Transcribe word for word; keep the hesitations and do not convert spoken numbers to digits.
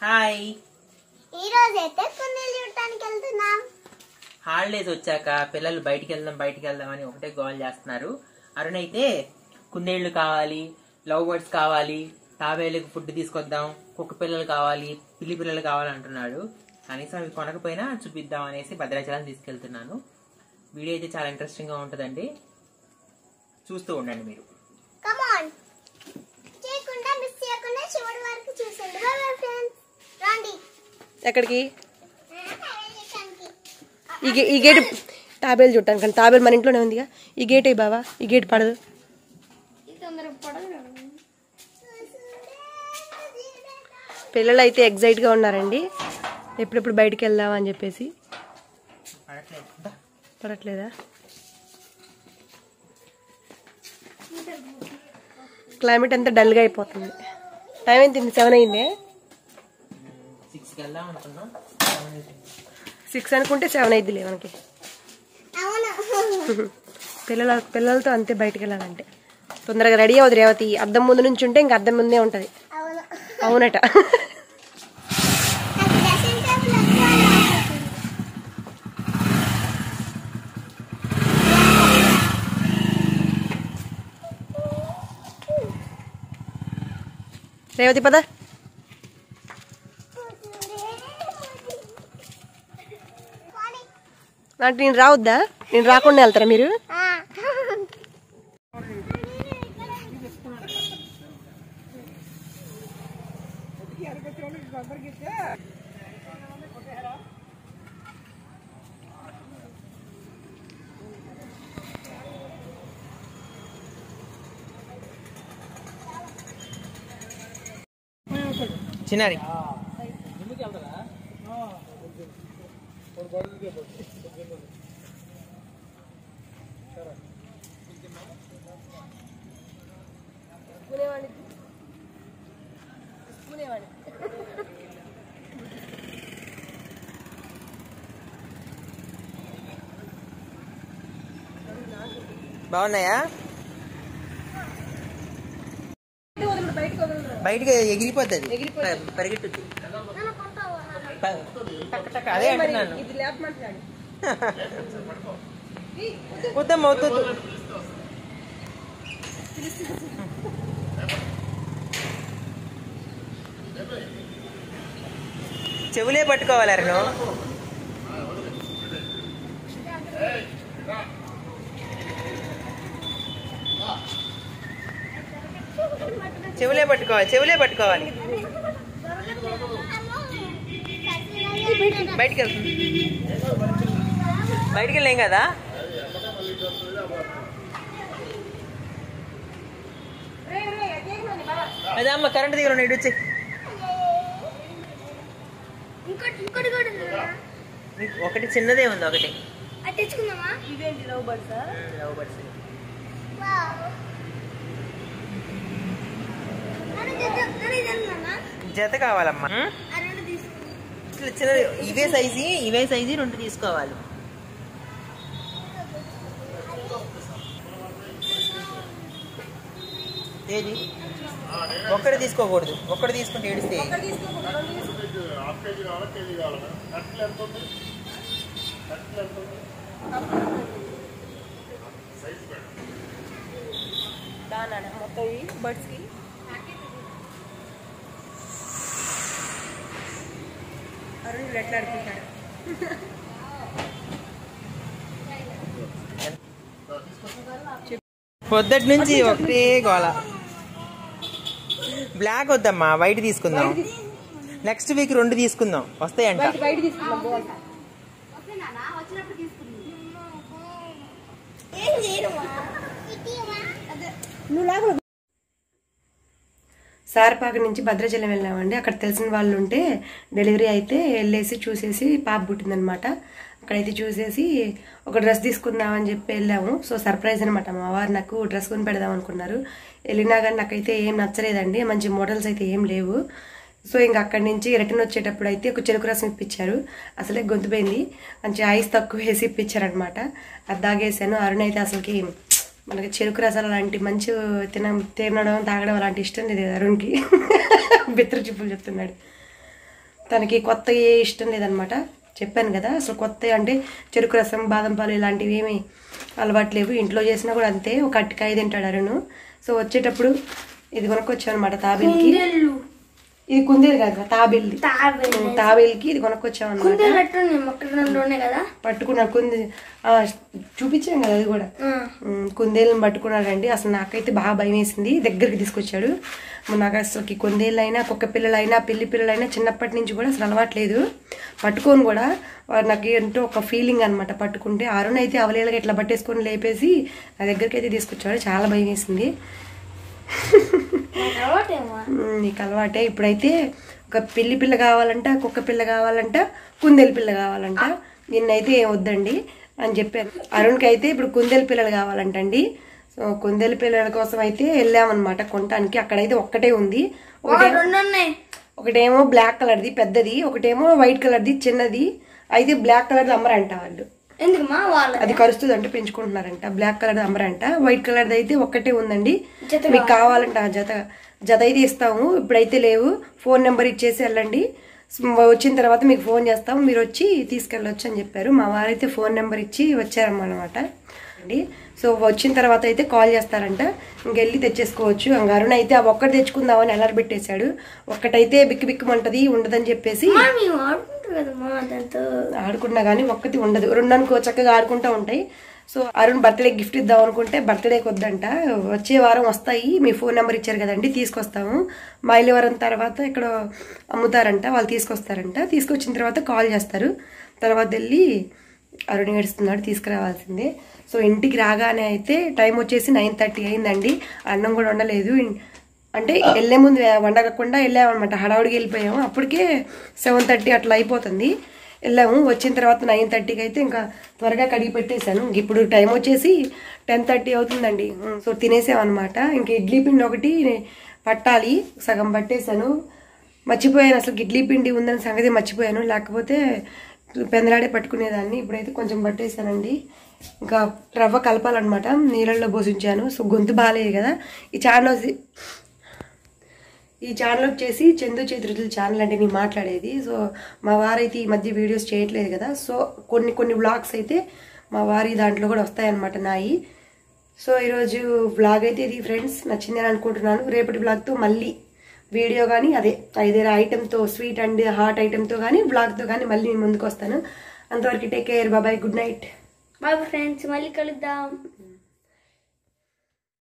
Hi ఈ రోజు అయితే కుందేలు చూడటానికి వెళ్తున్నాం. హాలిడేస్ వచ్చాక పిల్లలు బయటికి వెళ్దాం బయటికి వెళ్దాం అని ఒకటే గోల్ చేస్తున్నారు. అరుణ్ అయితే కుందేళ్లు కావాలి, లవ్ బర్డ్స్ కావాలి, తాబేళ్ళకి ఫుడ్ తీసుకొద్దాం, కుక్క పిల్లలు కావాలి, పిల్లి పిల్లలు కావాలి అంటున్నాడు. కనీసం అవి కొనకపోయినా చూపిద్దాం అనేసి భద్రాచలం తీసుకెళ్తున్నాను. వీడియో అయితే చాలా ఇంట్రెస్టింగ్ గా ఉంటుందండి, చూస్తూ ఉండండి మీరు. కమ్ ఆన్, చేయకుండా మిస్ చేయకుండా చివరి వరకు చూసండి. బై బై ఫ్రెండ్స్, రండి. ఎక్కడికి? ఈ గేట్ తాబేలు చుట్టాను కానీ తాబేలు మన ఇంట్లోనే ఉందిగా. ఈ గేట్ అయ్యి బావా, ఈ గేట్ పడదు. పిల్లలు అయితే ఎగ్జైట్గా ఉన్నారండి, ఎప్పుడెప్పుడు బయటికి వెళ్దాం అని చెప్పేసి. పడట్లేదా? క్లైమేట్ అంతా డల్గా అయిపోతుంది. టైం ఎంత? సెవెన్ అయిందే. సిక్స్ అనుకుంటే సెవెన్ అయిద్దిలే మనకి. పిల్లల పిల్లలతో అంతే బయటకు వెళ్ళాలంటే తొందరగా రెడీ అవ్వదు రేవతి. అద్దం ముందు నుంచి ఉంటే ఇంకా అద్దం ముందే ఉంటది. అవునట. రేవతి పద. అంటే నేను రావద్దా? నేను రాకుండా వెళ్తారా మీరు? చిన్నారి బాగున్నాయా? బయటికి ఎగిరిపోతుంది, పరిగెట్టుద్ది. అదే అంటున్నాను. వద్దమ్మా వద్దు. చెవులే పట్టుకోవాలి అరుణు. చెవులే పట్టుకోవాలి, చెవులే పట్టుకోవాలి. బయటికి వెళ్తుంది, బయటికి వెళ్ళాం కదా. అదే అమ్మ కరెంట్ దగ్గర ఉన్నాయి, ఇటు వచ్చి. ఒకటి చిన్నదే ఉంది, ఒకటి లవ్ బర్డ్స్. లవ్ బర్డ్స్ జత కావాలమ్మా. చిన్నది ఇవే సైజు, ఇవే సైజు రెండు తీసుకోవాలి. ఏది ఒక్కడే తీసుకోకూడదు, ఒక్కడే తీసుకుంటే ఏడిస్తే. మొత్తం బర్డ్స్ కి అరుణ్ ఎట్లా ఆడుకుంటాడు. పొద్దుటి నుంచి ఒకటే గోళ. బ్లాక్ వద్దమ్మా, వైట్ తీసుకుందాం. నెక్స్ట్ వీక్ రెండు తీసుకుందాం, వస్తాయంట. సారపాక నుంచి భద్రాచలం వెళ్ళామండి. అక్కడ తెలిసిన వాళ్ళు ఉంటే డెలివరీ అయితే వెళ్ళేసి చూసేసి పాప పుట్టిందనమాట. అక్కడైతే చూసేసి ఒక డ్రెస్ తీసుకుందామని చెప్పి వెళ్ళాము. సో సర్ప్రైజ్ అనమాట. మా వారు నాకు డ్రెస్ కొని పెడదాం అనుకున్నారు. వెళ్ళినా కానీ నాకైతే ఏం నచ్చలేదండి, మంచి మోడల్స్ అయితే ఏం లేవు. సో ఇంక అక్కడి నుంచి రిటర్న్ వచ్చేటప్పుడు అయితే ఒక చెరుకు రసం ఇప్పించారు. అసలే గొంతుపోయింది, మంచి ఐస్ తక్కువ వేసి ఇప్పించారనమాట. అది తాగేసాను. అరుణ్ అయితే అసలుకి మనకి చెరుకు రసాలు అలాంటి మంచి తిన తినడం తాగడం అలాంటి ఇష్టం లేదు అరుణ్కి. బిత్ర చిప్పులు చెప్తున్నాడు. తనకి కొత్త ఏ ఇష్టం లేదనమాట. చెప్పాను కదా అసలు కొత్త అంటే చెరుకు రసం బాదం పాలు ఇలాంటివి ఏమి అలవాటు లేవు. ఇంట్లో చేసినా కూడా అంతే, ఒక అట్టికాయ తింటాడు అరుణ్. సో వచ్చేటప్పుడు ఇది కొనుక్కొచ్చాను అనమాట తాబేలుకి. ఇది కుందేలు కాదు తాబేలు, తాబేలుకి ఇది కొనుక్కొచ్చాం అనమాట. పట్టుకున్నాడు కుందే చూపించాను కదా అది కూడా. కుందేలను పట్టుకున్నాడండి. అసలు నాకైతే బాగా భయం వేసింది. దగ్గరికి తీసుకొచ్చాడు. నాకు అసలు కుందేళ్ళైనా కుక్క పిల్లలైనా పిల్లి పిల్లలైనా చిన్నప్పటి నుంచి కూడా అసలు అలవాట్లేదు. పట్టుకొని కూడా నాకు ఎంతో ఒక ఫీలింగ్ అనమాట. పట్టుకుంటే అరుణ్ అయితే అవలేలుగా ఇట్లా పట్టేసుకొని లేపేసి నా దగ్గరికి అయితే తీసుకొచ్చాడు. చాలా భయం వేసింది. నీకు అలవాటే. ఇప్పుడైతే ఒక పిల్లి పిల్ల కావాలంట, కుక్క పిల్ల కావాలంట, కుందేలు పిల్ల కావాలంట. నిన్నైతే ఏం వద్దండి అని చెప్పాను. అరుణ్కి అయితే ఇప్పుడు కుందేలు పిల్లలు కావాలంటండి. సో కుందేలు పిల్లల కోసం అయితే వెళ్ళామన్నమాట కొనటానికి. అక్కడైతే ఒక్కటే ఉంది. ఒకటేమో బ్లాక్ కలర్ది పెద్దది, ఒకటేమో వైట్ కలర్ది చిన్నది. అయితే బ్లాక్ కలర్ది అమ్మరంట వాళ్ళు. అది కరుస్తుంది అంటే పెంచుకుంటున్నారంట. బ్లాక్ కలర్ అమ్మరంట. వైట్ కలర్ది అయితే ఒక్కటే ఉందండి. మీకు కావాలంట జత జత అయితే ఇస్తాము. ఇప్పుడైతే లేవు. ఫోన్ నెంబర్ ఇచ్చేసి వెళ్ళండి. వచ్చిన తర్వాత మీకు ఫోన్ చేస్తాం, మీరు వచ్చి తీసుకెళ్ళొచ్చు అని చెప్పారు. మా వారైతే ఫోన్ నెంబర్ ఇచ్చి వచ్చారన్నమాట అండి. సో వచ్చిన తర్వాత అయితే కాల్ చేస్తారంట, ఇంకెళ్ళి తెచ్చేసుకోవచ్చు. ఇంకా అరుణ్ అయితే ఆ ఒక్కటి తెచ్చుకుందామని అలర్ పెట్టేశాడు. ఒక్కటైతే బిక్కి బిక్కుమంటది ఉండదని చెప్పేసి ఆడుకున్నా కానీ ఒక్కటి ఉండదు. రెండు అనుకో చక్కగా ఆడుకుంటూ ఉంటాయి. సో అరుణ్ బర్త్డే గిఫ్ట్ ఇద్దాం అనుకుంటే బర్త్డేకి వద్దంట. వచ్చే వారం వస్తాయి, మీ ఫోన్ నెంబర్ ఇచ్చారు కదండి తీసుకొస్తాము. మైలవరం తర్వాత ఇక్కడ అమ్ముతారంట, వాళ్ళు తీసుకొస్తారంట. తీసుకొచ్చిన తర్వాత కాల్ చేస్తారు. తర్వాత వెళ్ళి అరుణ్ ఏడుస్తున్నాడు, తీసుకురావాల్సిందే. సో ఇంటికి రాగానే అయితే టైం వచ్చేసి నైన్ థర్టీ అయిందండి. అన్నం కూడా వండలేదు. అంటే వెళ్ళే ముందు వండకుండా వెళ్ళామన్నమాట. హడావుడికి వెళ్ళిపోయాము. అప్పటికే సెవెన్ థర్టీ అట్లా అయిపోతుంది. వెళ్ళాము. వచ్చిన తర్వాత నైన్ థర్టీకి అయితే ఇంకా త్వరగా కడిగి పెట్టేశాను. ఇప్పుడు టైం వచ్చేసి టెన్ థర్టీ అవుతుందండి. సో తినేసామన్నమాట. ఇంకా ఇడ్లీ పిండి ఒకటి పట్టాలి, సగం పట్టేశాను. మర్చిపోయాను అసలు ఇడ్లీ పిండి ఉందని సంగతి మర్చిపోయాను. లేకపోతే పెందలాడే పట్టుకునేదాన్ని. ఇప్పుడైతే కొంచెం పట్టేశానండి. ఇంకా రవ్వ కలపాలన్నమాట. నీళ్ళల్లో పోసించాను. సో గొంతు బాగాలేదు కదా. ఈ ఛానల్ ఈ ఛానల్ వచ్చేసి చందు చేతుల ఛానల్ అంటే నేను మాట్లాడేది. సో మా వారైతే ఈ మధ్య వీడియోస్ చేయట్లేదు కదా. సో కొన్ని కొన్ని వ్లాగ్స్ అయితే మా వారి దాంట్లో కూడా వస్తాయన్నమాట నాయి. సో ఈరోజు వ్లాగ్ అయితే ఇది ఫ్రెండ్స్, నచ్చిందని అనుకుంటున్నాను. రేపటి వ్లాగ్తో మళ్ళీ వీడియో కానీ అదే ఐదేరా ఐటెంతో స్వీట్ అండ్ హాట్ ఐటెంతో కానీ వ్లాగ్తో కానీ మళ్ళీ నేను ముందుకు వస్తాను. అంతవరకు take care, bye, good night. Bye friends, మళ్ళీ కలుద్దాం.